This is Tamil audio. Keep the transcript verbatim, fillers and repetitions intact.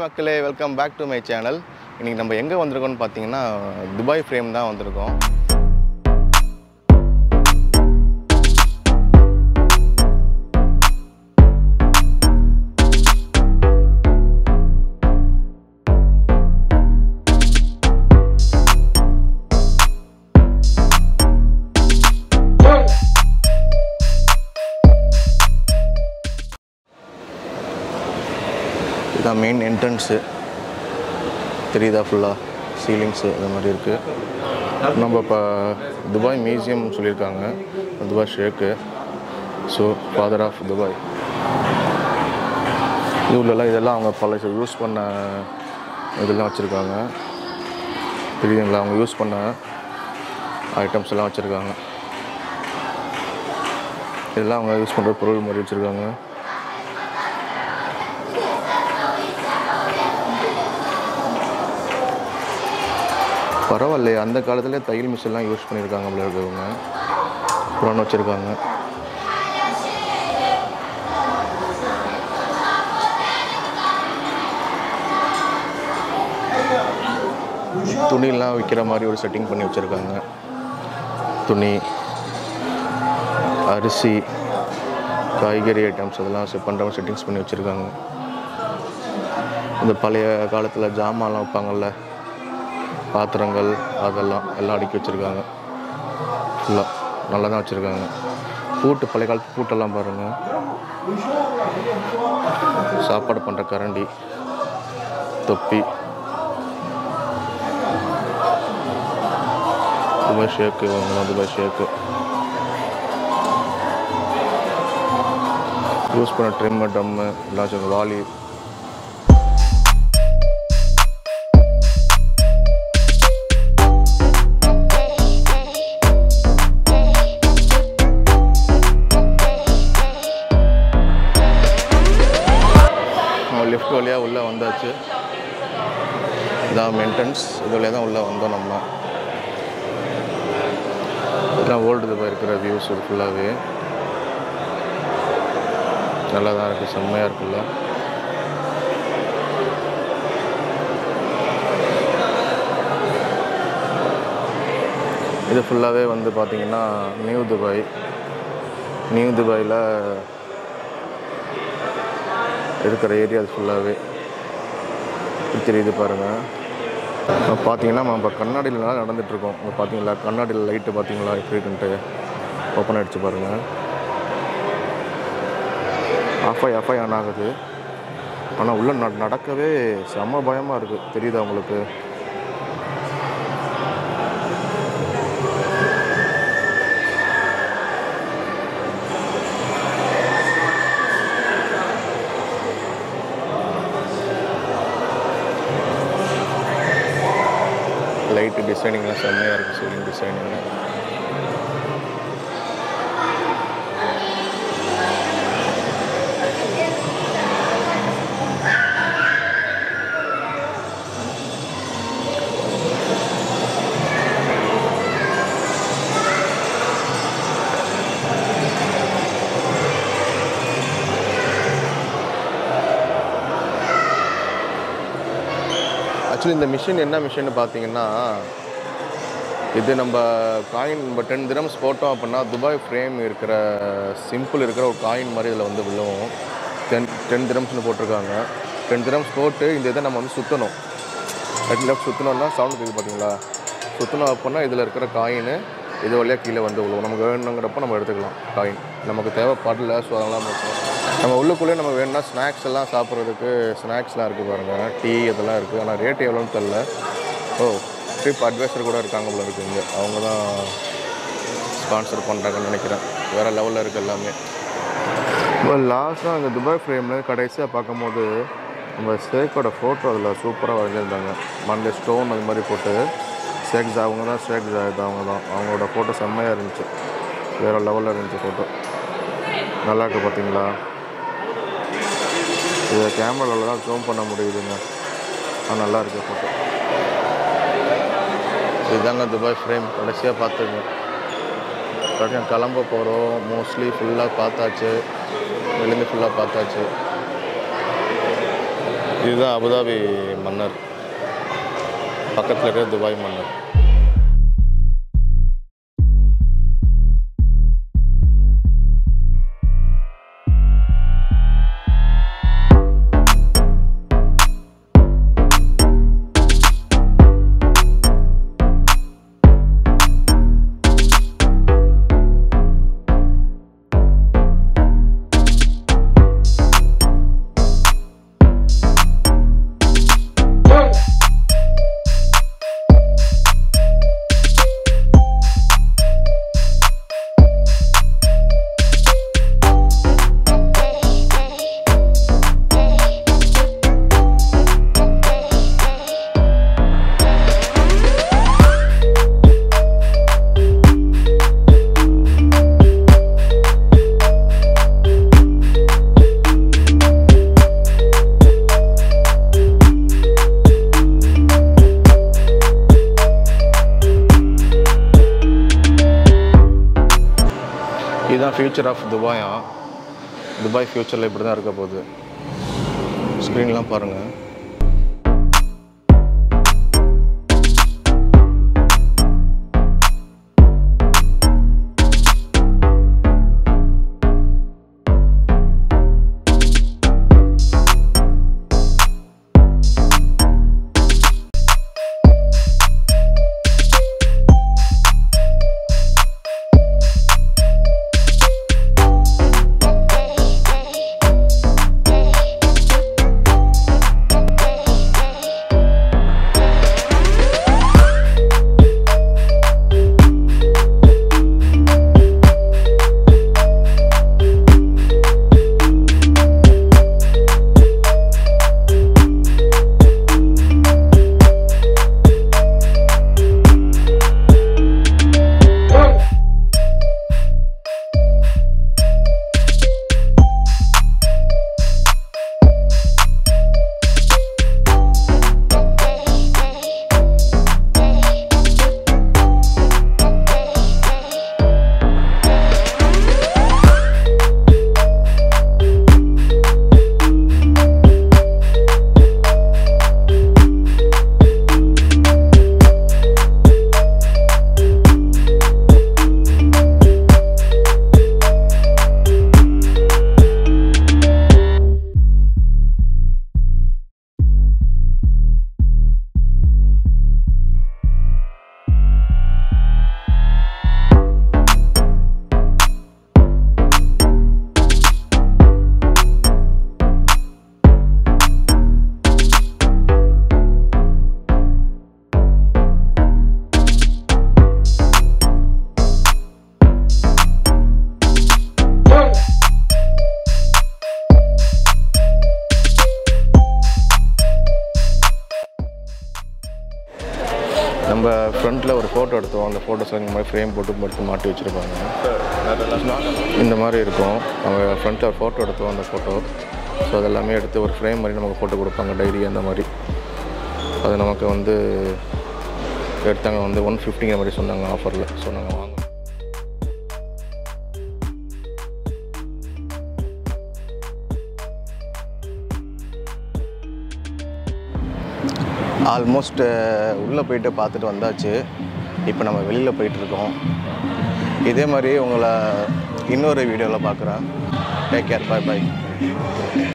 மக்களே, welcome back to my channel. இன்றைக்கி நம்ம எங்கே வந்திருக்கோம்னு பார்த்தீங்கன்னா துபாய் ஃப்ரேம் தான் வந்திருக்கோம். இதுதான் மெயின் என்ட்ரன்ஸு தெரியுதா, ஃபுல்லாக சீலிங்ஸு இந்த மாதிரி இருக்குது. நம்ம இப்போ துபாய் மியூசியம் சொல்லியிருக்காங்க, Dubai sheikh, so father of Dubai. இதுலலாம் இதெல்லாம் அவங்க பல யூஸ் பண்ண இதெல்லாம் வச்சுருக்காங்க. தெரியுதுங்களா, அவங்க யூஸ் பண்ண ஐட்டம்ஸ் எல்லாம் வச்சுருக்காங்க. இதெல்லாம் அவங்க யூஸ் பண்ணுற பொருள் மாதிரி வச்சுருக்காங்க. பரவாயில்லையே, அந்த காலத்தில் தையல் மிஷின்லாம் யூஸ் பண்ணியிருக்காங்க போல இருக்கவங்க. புறான் வச்சுருக்காங்க. துணியெல்லாம் விற்கிற மாதிரி ஒரு செட்டிங் பண்ணி வச்சுருக்காங்க. துணி, அரிசி, காய்கறி ஐட்டம்ஸ் அதெல்லாம் செட் பண்ணுற மாதிரி செட்டிங்ஸ் பண்ணி வச்சுருக்காங்க. இந்த பழைய காலத்தில் ஜாமான்லாம் வைப்பாங்கள்ல, பாத்திரங்கள், அதெல்லாம் எல்லாம் அடுக்கி வச்சுருக்காங்க. ஃபுல்லாக நல்லா தான் வச்சுருக்காங்க. பூட்டு, பழைய காலத்து பூட்டெல்லாம் பாருங்கள். சாப்பாடு பண்ணுற கரண்டி, தொப்பி, துபாய் ஷேக்கு, வாங்கலாம் துபாய் ஷேக்கு. யூஸ் பண்ண ட்ரிம்மு, ட்ரம்மு எல்லாம் வச்சுருக்காங்க. வாலி, லிஃப்ட் வழியாக உள்ளே வந்தாச்சு. இதான் என்ட்ரன்ஸ். இது வழியாக தான் உள்ளே வந்தோம் நம்ம. இதெல்லாம் வேர்ல்டு துபாய் இருக்கிற வியூஸ் ஃபுல்லாகவே நல்லா தான் இருக்குது, செம்மையாக இருக்குல்ல. இது ஃபுல்லாகவே வந்து பார்த்திங்கன்னா நியூ துபாய். நியூ துபாயில் இருக்கிற ஏரியா அது ஃபுல்லாகவே தெரியுது பாருங்கள். பார்த்தீங்கன்னா நம்ம இப்போ கண்ணாடியில் நடந்துகிட்ருக்கோம். இப்போ பார்த்தீங்களா, கண்ணாடியில் லைட்டு பார்த்தீங்களா எப்படி இருக்குன்ட்டு. ஓப்பன் ஆகிடுச்சு பாருங்கள். ஆஃப் ஆகி ஆஃப் ஆகி ஆன் ஆகுது. ஆனால் உள்ளே ந நடக்கவே செம்ம பயமாக இருக்குது. தெரியுதா உங்களுக்கு? லைட்டு டிசைனிங்லாம் செம்மையாக இருக்குது. சீலிங் டிசைனிங் ஆக்சுவலி இந்த மிஷின் என்ன மிஷின்னு பார்த்தீங்கன்னா, இது நம்ம காயின் நம்ம டென் திரம்ஸ் போட்டோம் அப்படின்னா துபாய் ஃப்ரேம் இருக்கிற சிம்பிள் இருக்கிற ஒரு காயின் மாதிரி இதில் வந்து விழுவும். டென் டென் திரம்ஸ்னு போட்டிருக்காங்க. டென் திரம்ஸ் போட்டு இந்த இதை நம்ம வந்து சுற்றணும். ரைட் லெஃப்ட் சுற்றணுன்னா சவுண்டு இருக்குது பார்த்தீங்களா. சுற்றணும் அப்படின்னா இதில் இருக்கிற காயின் இது வழியாக கீழே வந்து விழுவும். நமக்கு வேணுங்கிறப்ப நம்ம எடுத்துக்கலாம் காயின். நமக்கு தேவைப்படல, ஸோ அதெல்லாம் நம்ம உள்ளுக்குள்ளேயே நம்ம வேணும்னா ஸ்நாக்ஸ் எல்லாம் சாப்பிட்றதுக்கு ஸ்நாக்ஸ்லாம் இருக்குது பாருங்கள். டீ இதெல்லாம் இருக்குது. ஆனால் ரேட்டு எவ்வளோன்னு தெரில. ஓ, ட்ரிப் அட்வைசர் கூட இருக்காங்க போல இருக்குது இங்கே. அவங்க தான் ஸ்பான்சர் பண்ணுறாங்கன்னு நினைக்கிறேன். வேறு லெவலில் இருக்குது எல்லாமே. இப்போ லாஸ்ட்டாக அந்த துபாய் ஃப்ரேமில் கடைசியாக பார்க்கும்போது நம்ம ஷேக்கோட ஃபோட்டோ அதில் சூப்பராக வரைஞ்சிருந்தாங்க. மண்டே ஸ்டோன் அது மாதிரி போட்டு ஷேக் அவங்க தான் ஷேக் ஜாயத் அவங்க தான். அவங்களோட ஃபோட்டோ செம்மையாக இருந்துச்சு. வேறு லெவலில் இருந்துச்சு ஃபோட்டோ. நல்லா இருக்குது பார்த்தீங்களா. இதை கேமராவில் தான் ஜூம் பண்ண முடியுதுங்க. ஆனால் நல்லா இருக்குது ஃபோட்டோ. இதுதாங்க துபாய் ஃப்ரேம். கடைசியாக பார்த்துங்க. கடைசியாக கிளம்ப போகிறோம். மோஸ்ட்லி ஃபுல்லாக பார்த்தாச்சு. வெளிந்து ஃபுல்லாக பார்த்தாச்சு. இதுதான் அபுதாபி மன்னர், பக்கத்தில் இருக்கிற துபாய் மன்னர். இதுதான் ஃபியூச்சர் ஆஃப் துபாயா. துபாய் ஃபியூச்சரில் இப்படி தான் இருக்க போகுது. ஸ்க்ரீன்லாம் பாருங்கள். நம்ம ஃப்ரண்ட்டில் ஒரு ஃபோட்டோ எடுத்தோம். அந்த ஃபோட்டோஸ் இந்த மாதிரி ஃப்ரேம் போட்டு எடுத்து மாட்டி வச்சுருப்பாங்க. இந்த மாதிரி இருக்கும். அவங்க ஃப்ரண்ட்டில் ஒரு ஃபோட்டோ எடுத்தோம். அந்த ஃபோட்டோ ஸோ அதெல்லாமே எடுத்து ஒரு ஃப்ரேம் மாதிரி நமக்கு ஃபோட்டோ கொடுப்பாங்க, டைரி அந்த மாதிரி. அது நமக்கு வந்து எடுத்தாங்க வந்து ஒன் ஃபிஃப்டிங்கிற மாதிரி சொன்னாங்க ஆஃபரில். ஸோ நாங்கள் வாங்க. ஆல்மோஸ்ட் உள்ளே போயிட்டு பார்த்துட்டு வந்தாச்சு. இப்போ நம்ம வெளியில் போயிட்டுருக்கோம். இதே மாதிரி உங்களை இன்னொரு வீடியோவில் பார்க்குறேன். டேக் கேர், பாய் பாய்.